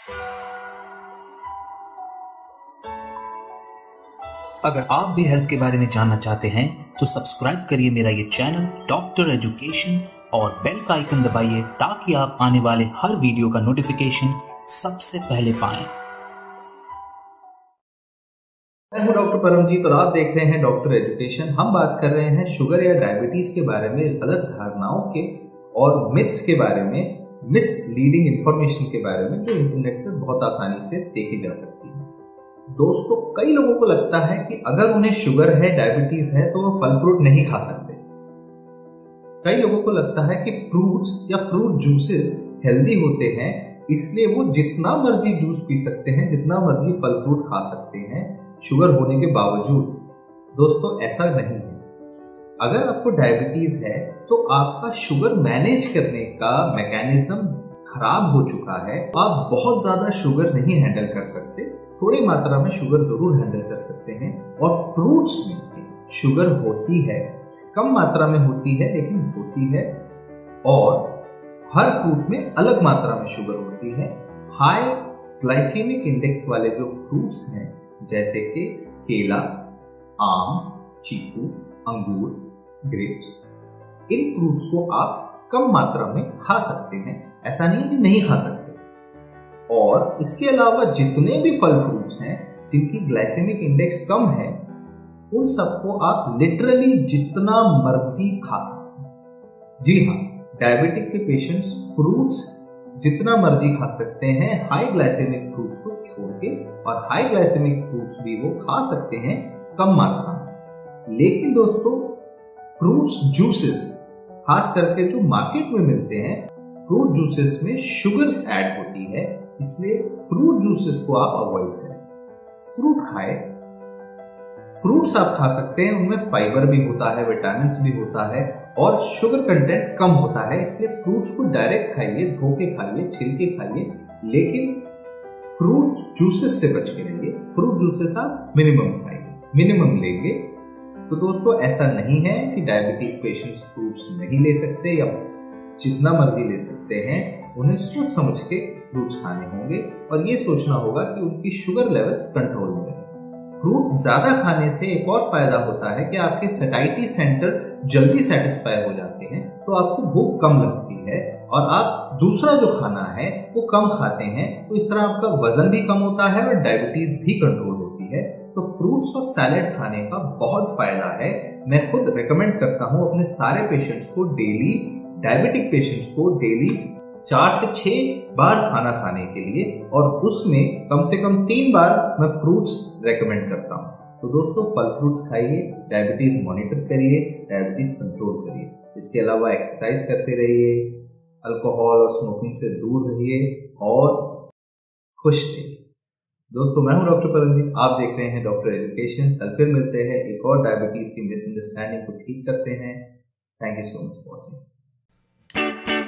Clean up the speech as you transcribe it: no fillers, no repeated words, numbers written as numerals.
अगर आप भी हेल्थ के बारे में जानना चाहते हैं तो सब्सक्राइब करिए मेरा ये चैनल डॉक्टर एजुकेशन और बेल का आइकन दबाइए ताकि आप आने वाले हर वीडियो का नोटिफिकेशन सबसे पहले पाएं। मैं हूं डॉक्टर परमजीत और आप देख रहे हैं डॉक्टर एजुकेशन। हम बात कर रहे हैं शुगर या डायबिटीज के बारे में, गलत धारणाओं के और मिथ्स के बारे में, मिसलीडिंग इंफॉर्मेशन के बारे में जो इंटरनेट पर बहुत आसानी से देखी जा सकती है। दोस्तों, कई लोगों को लगता है कि अगर उन्हें शुगर है, डायबिटीज है तो वो फल फ्रूट नहीं खा सकते। कई लोगों को लगता है कि फ्रूट्स या फ्रूट जूसेस हेल्दी होते हैं, इसलिए वो जितना मर्जी जूस पी सकते हैं, जितना मर्जी फल फ्रूट खा सकते हैं शुगर होने के बावजूद। दोस्तों, ऐसा नहीं है। अगर आपको डायबिटीज है तो आपका शुगर मैनेज करने का मैकेनिज्म खराब हो चुका है। आप बहुत ज्यादा शुगर नहीं हैंडल कर सकते, थोड़ी मात्रा में शुगर जरूर हैंडल कर सकते हैं। और फ्रूट्स में शुगर होती है, कम मात्रा में होती है लेकिन होती है, और हर फ्रूट में अलग मात्रा में शुगर होती है। हाई ग्लाइसेमिक इंडेक्स वाले जो फ्रूट्स हैं जैसे कि केला, आम, चीकू, अंगूर, ग्रेप्स, इन फ्रूट्स को आप कम मात्रा में खा सकते हैं, ऐसा नहीं कि नहीं खा सकते। और इसके अलावा जितने भी फल फ्रूट्स हैं जिनकी ग्लाइसेमिक इंडेक्स कम है, उन सबको आप लिटरली जितना मर्जी खा सकते हैं। जी हाँ, डायबिटिक के पेशेंट्स फ्रूट्स जितना मर्जी खा सकते हैं, हाई ग्लाइसेमिक फ्रूट्स को छोड़ के, और हाई ग्लाइसेमिक फ्रूट्स भी वो खा सकते हैं कम मात्रा में। लेकिन दोस्तों, फ्रूट्स जूसेस खास करके जो मार्केट में मिलते हैं, फ्रूट जूसेस में शुगर्स ऐड होती है, इसलिए फ्रूट जूसेस को आप अवॉइड करें। फ्रूट खाएं, फ्रूट्स आप खा सकते हैं, उनमें फाइबर भी होता है, विटामिन्स भी होता है और शुगर कंटेंट कम होता है, इसलिए फ्रूट्स को डायरेक्ट खाइए, धो के खाइए, छिल के खाइए, लेकिन फ्रूट जूसेस से बच के रहिए। फ्रूट जूसेस आप मिनिमम खाइए, मिनिमम लेंगे। तो दोस्तों, ऐसा नहीं है कि डायबिटिक पेशेंट्स फ्रूट्स नहीं ले सकते या जितना मर्जी ले सकते हैं। उन्हें सोच समझ के फ्रूट्स खाने होंगे और ये सोचना होगा कि उनकी शुगर लेवल्स कंट्रोल में रहे। फ्रूट्स ज्यादा खाने से एक और फायदा होता है कि आपके सैटिस्फैक्शन सेंटर जल्दी सेटिस्फाई हो जाते हैं, तो आपको भूख कम लगती है और आप दूसरा जो खाना है वो कम खाते हैं, तो इस तरह आपका वजन भी कम होता है और डायबिटीज भी कंट्रोल होती है। तो फ्रूट्स और सैलेड खाने का बहुत फायदा है। मैं खुद रिकमेंड करता हूँ अपने सारे पेशेंट्स को डेली, डायबिटिक पेशेंट्स को डेली 4 से 6 बार खाना खाने के लिए, और उसमें कम से कम 3 बार मैं फ्रूट्स रेकमेंड करता हूं। तो दोस्तों, फल फ्रूट्स खाइए, डायबिटीज मॉनिटर करिए, डायबिटीज कंट्रोल करिए। इसके अलावा एक्सरसाइज करते रहिए, अल्कोहल और स्मोकिंग से दूर रहिए और खुश रहिए। दोस्तों, मैं हूं डॉक्टर परमजीत, आप देख रहे हैं डॉक्टर एजुकेशन। कल फिर मिलते हैं, एक और डायबिटीज की मिसअंडरस्टैंडिंग को ठीक करते हैं। Thank you so much for watching.